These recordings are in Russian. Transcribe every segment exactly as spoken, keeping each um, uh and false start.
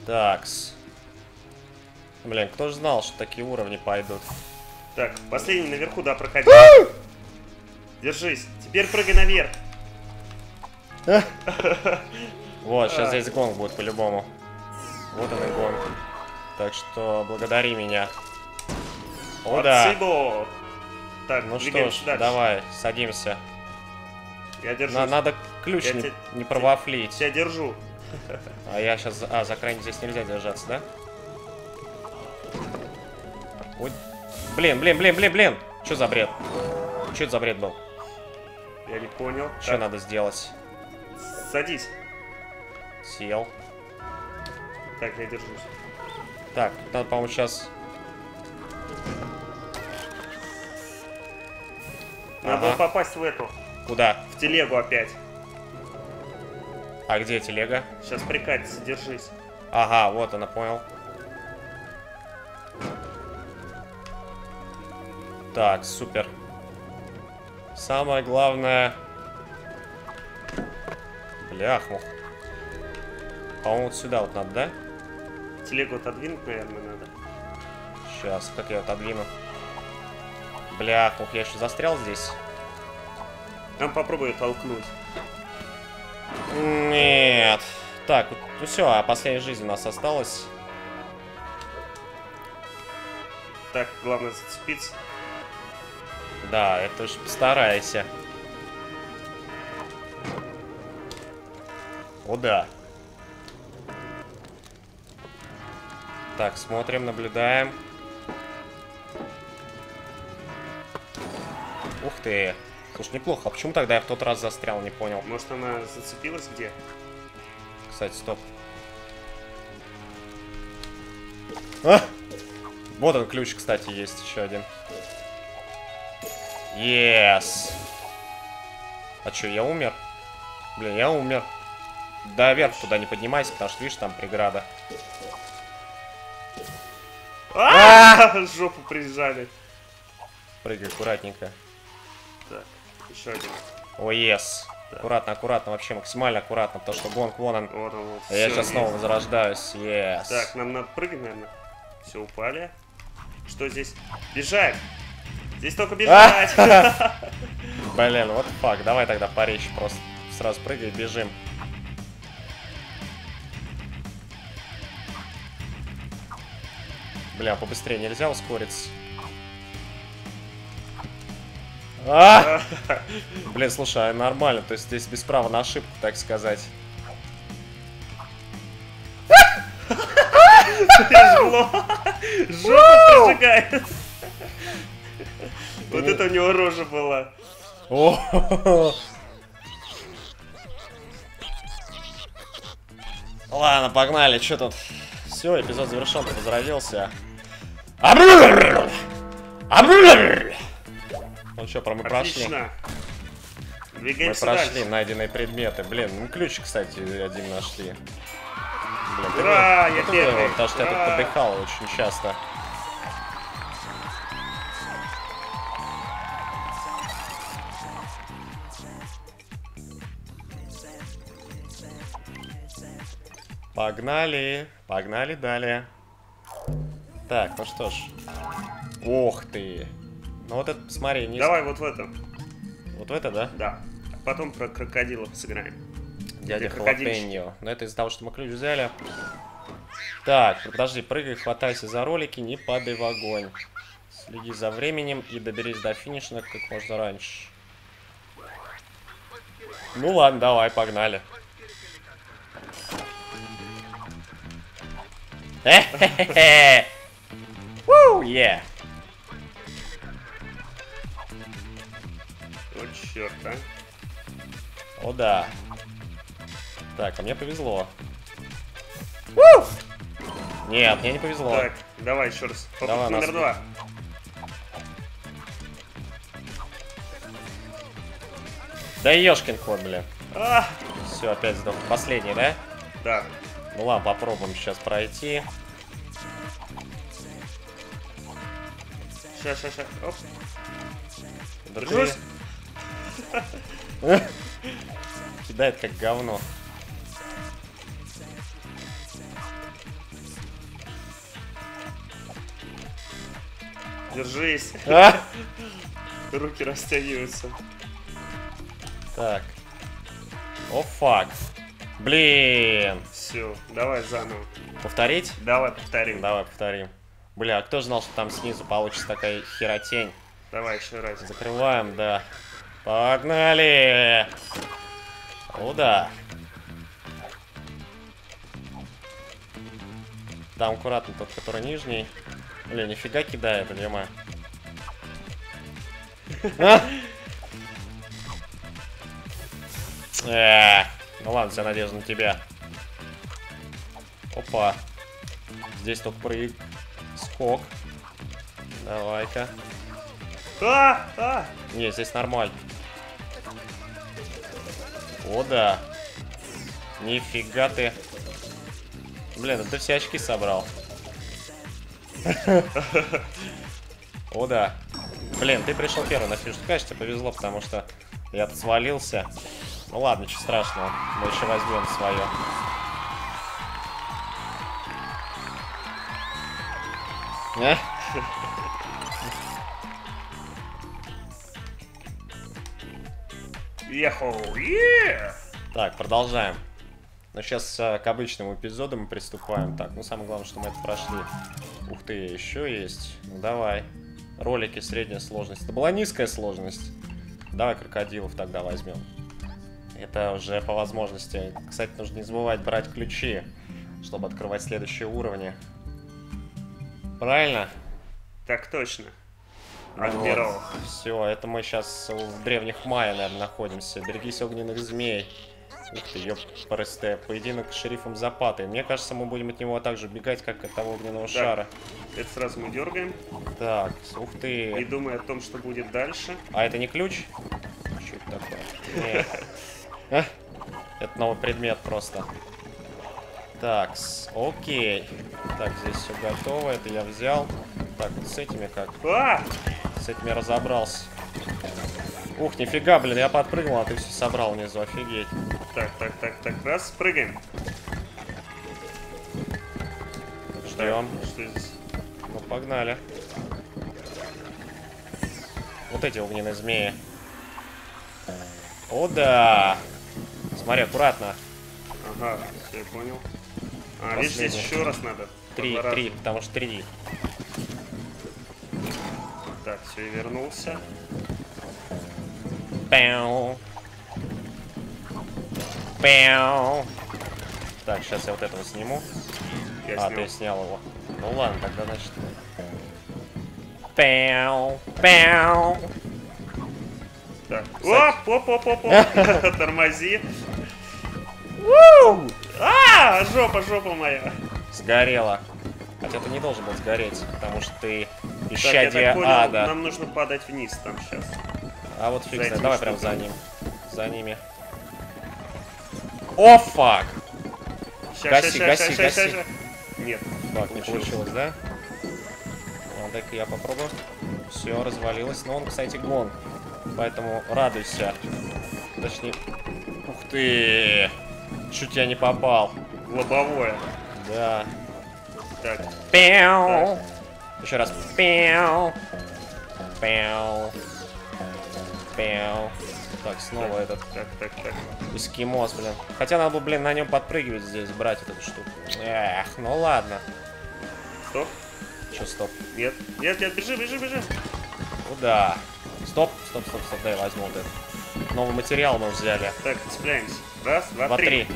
Такс. Блин, кто же знал, что такие уровни пойдут? Так, последний наверху, да, проходи. Держись. Теперь прыгай наверх. Вот, сейчас здесь гонг будет по-любому. Вот он и гонг. Так что благодари меня. О, да. Спасибо. Так, Ну что ж, дальше. давай, садимся. Я держусь. На, надо ключ Я не, те- не провафлить. Тебя держу. А я сейчас... А, за крайне здесь нельзя держаться, да? Ой. Блин, блин, блин, блин, блин. Что за бред? Что это за бред был? Я не понял. Что Так, надо сделать? садись. Сел. Так, я держусь. Так, тут надо, по-моему, сейчас... Надо Ага. попасть в эту. Куда? В телегу опять. А где телега? Сейчас прикатится, держись. Ага, вот она, понял. Так, супер. Самое главное... Бляхмух. По-моему, вот сюда вот надо, да? Телегу отодвинуть, наверное, надо. Сейчас, как я отодвину? Бляхмух, я еще застрял здесь? Нам попробую толкнуть. Нет. Так, ну все, а последняя жизнь у нас осталась. Так, главное зацепиться. Да, это уж постарайся. О, да. Так, смотрим, наблюдаем. Ух ты. Слушай, неплохо. А почему тогда я в тот раз застрял, не понял. Может, она зацепилась где? Кстати, стоп. А! Вот он, ключ, кстати, есть еще один. Yes. А что, я умер? Блин, я умер. Да, вверх туда не поднимайся, потому что, видишь, там преграда. А! Жопу прижали. Прыгай аккуратненько. Так, еще один. О, yes. Аккуратно, аккуратно, вообще максимально аккуратно, потому что гонг вон он. Вот он, вот. А я Всё, сейчас есть. снова возрождаюсь. Yes. Так, нам надо прыгать, наверное. Все, упали. Что здесь? Бежать! Здесь только бежать! Блин, вот фак. Давай тогда по речи просто сразу прыгай, бежим. Бля, побыстрее нельзя ускориться. А! Блин, слушай, а нормально, то есть здесь без права на ошибку, так сказать. Жгло! Жопу прижигает! Вот это у него рожа была. О! Ладно, погнали, что тут? Все, эпизод завершен, возродился. Ну что, про мы прошли. Отлично. Мы Двигаемся прошли дальше. найденные предметы. Блин, ну ключ, кстати, один нашли. Блин, ты Ура, был- я ты был, первый. потому что я тут Ура. подыхал очень часто. Погнали, погнали далее. Так, ну что ж. Ох ты. Ну вот это, смотри, не... Давай вот в этом. Вот в это, да? Да. А потом про крокодилов сыграем. Дядя Где крокодильчик? Халапеньо. Но это из-за того, что мы ключ взяли. Так, подожди, прыгай, хватайся за ролики, не падай в огонь. Следи за временем и доберись до финиша как можно раньше. Ну ладно, давай, погнали. Хе-хе-хе! Вуу, е! Вот черт, а. О да. Так, а мне повезло. Вуу! Нет, мне не повезло. Так, давай еще раз. Попытка Давай, номер нас- два. Да ешкин кот, блин. А, Все, опять сдох. Последний, да? да. Ну ладно, попробуем сейчас пройти. Сейчас, сейчас, сейчас. Оп. Да ты- Держусь. Кидает как говно. Держись. А! Руки растягиваются. Так. О, фак. Блин. Все, давай заново. Повторить? Давай повторим. Давай повторим. Бля, а кто знал, что там снизу получится такая херотень? Давай еще раз. Закрываем, да. Погнали! О, да. Там аккуратно тот, который нижний. Бля, нифига кидает, понимаю. Э, ну ладно, вся надежда на тебя. Опа. Здесь только прыг. Скок. Давай-ка. А, а. Не, здесь нормально. О, да. Нифига ты. Блин, ты все очки собрал. О, да. Блин, ты пришел первый на финиш. Конечно, тебе повезло, потому что я тут свалился. Ну ладно, ничего страшного. Мы еще возьмем свое. А? Еху, е! Так, продолжаем. Ну, сейчас а, к обычному эпизоду мы приступаем. Так, ну самое главное, что мы это прошли. Ух ты, еще есть. Ну давай. Ролики средняя сложность. Это была низкая сложность. Давай крокодилов тогда возьмем. Это уже по возможности. Кстати, нужно не забывать брать ключи, чтобы открывать следующие уровни. Правильно? Так точно. Ну Адмирал. вот. Все, это мы сейчас в древних майя, наверное, находимся. Берегись огненных змей. Ух ты, ёпрст, поединок с шерифом Запатой. Мне кажется, мы будем от него также бегать, как от того огненного шара. Это сразу мы дергаем. Так, ух И ты. думая о том, что будет дальше. А это не ключ? Что это такое? Нет. А? Это новый предмет просто. Так, окей. Так, здесь все готово, это я взял. Так, вот с этими как? А! С этими разобрался. Ух, нифига, блин, я подпрыгнул, а ты все собрал внизу, офигеть. Так, так, так, так, раз, прыгаем. Ждем. Так, что здесь? Ну, погнали. Вот эти огненные змеи. О, да! Смотри, аккуратно. Ага, все, я понял. А, видишь, здесь Последний. еще раз надо. Три, По два три, раза. потому что три. Так, все, я вернулся. Пяу. Пяу. Так, сейчас я вот этого сниму. Я А, снял. ты снял его. Ну ладно, тогда значит. Пяу. Пяу. Так. Кстати. Оп, оп, оп, оп, оп. Тормози. А, жопа, жопа моя. Сгорело. Хотя ты не должен был сгореть, потому что ты Так, я исчадие так понял, ада. нам нужно падать вниз там сейчас. А вот фиг за знает. этими Давай прям за штуками. ним. За ними. О, фак! Ща, Гаси, ща, ща, гаси, ща, гаси. ща, ща. Нет. Так, не Получилось. получилось, да? Ну, дай-ка я попробую. Все, развалилось. Но он, кстати, гон. Поэтому радуйся. Точнее... Ух ты! Чуть я не попал. Лобовое. Да. Так, Пяу! Еще раз. Пяу! Пяу! Пяу! Так, снова этот так, так, так. эскимос, блин. Хотя надо было, блин, на нем подпрыгивать здесь, брать эту штуку. Эх, ну ладно. Стоп. Че, стоп? Нет. Нет, нет, бежи, бежи, бежи. Куда? Стоп, стоп, стоп, стоп, дай возьму вот этот. Новый материал мы взяли. Так, цепляемся. Раз, два, Два, три. три.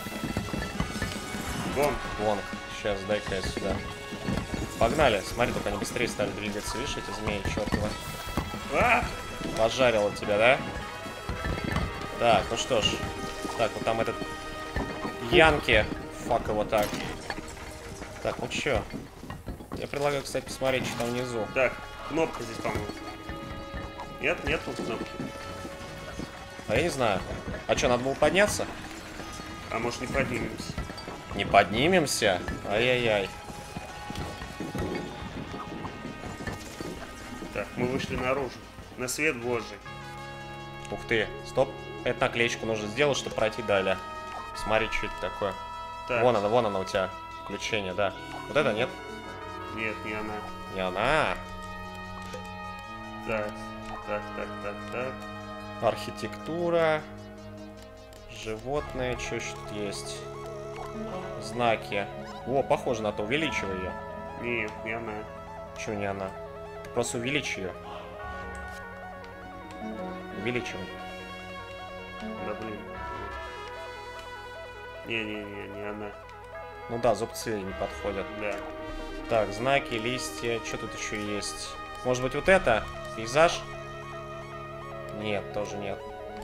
Гон. Вон. Сейчас, дай-ка я сюда. Погнали. Смотри, только они быстрее стали двигаться. Видишь, эти змеи чертовы. А! Пожарило тебя, да? Так, ну что ж. Так, вот там этот... Янки. Фак его так. Так, ну чё? Я предлагаю, кстати, посмотреть, что там внизу. Так, кнопка здесь, по-моему. Нет, нет тут кнопки. А я не знаю. А что, надо было подняться? А может не поднимемся? Не поднимемся? Ай-яй-яй. Так, мы вышли наружу. На свет Божий. Ух ты. Стоп. Эту наклеечку нужно сделать, чтобы пройти далее. Смотри, что это такое. Так. Вон она, вон она у тебя. Включение, да. Вот это нет? Нет, не она. Не она. Так, так, так, так, так. Архитектура. Животные. Что еще тут есть? Знаки. О, похоже на то. Увеличивай ее. Нет, не она. Чего не она? Просто увеличь ее. Увеличивай. Да блин. Не-не-не, не она. Ну да, зубцы не подходят. Да. Так, знаки, листья. Что тут еще есть? Может быть, вот это? Пейзаж? Нет, тоже нет.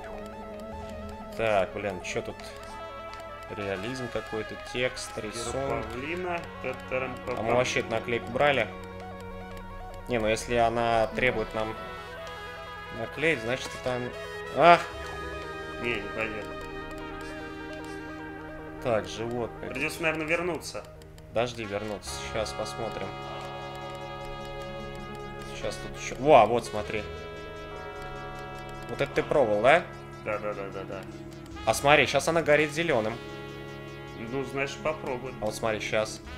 Так, блин, что тут? Реализм какой-то, текст, рисунок. Павлина. А мы вообще эту наклейку брали? Не, ну если она требует нам наклеить, значит это... Ах! Не, не пойдет. Так, животные. Придется, наверное, вернуться. Подожди, вернуться. Сейчас посмотрим. Сейчас тут еще... Во, вот смотри. Вот это ты пробовал, да? Да, да, да, да, да. А смотри, сейчас она горит зеленым. Ну, знаешь, попробуй. А вот смотри, сейчас.